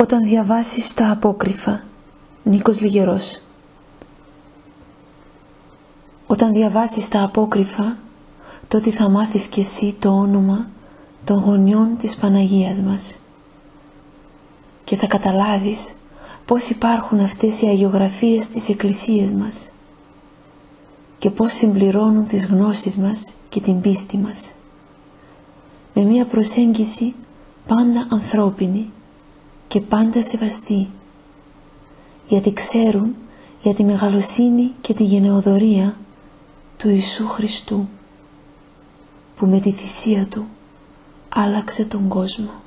Όταν διαβάσεις τα απόκριφα. Νίκος Λιγερός. Όταν διαβάσεις τα απόκριφα, τότε θα μάθεις κι εσύ το όνομα των γονιών της Παναγίας μας και θα καταλάβεις πώς υπάρχουν αυτές οι αγιογραφίες της Εκκλησίας μας και πώς συμπληρώνουν τις γνώσεις μας και την πίστη μας με μια προσέγγιση πάντα ανθρώπινη και πάντα σεβαστή, γιατί ξέρουν για τη μεγαλοσύνη και τη γενεοδωρία του Ιησού Χριστού, που με τη θυσία του άλλαξε τον κόσμο.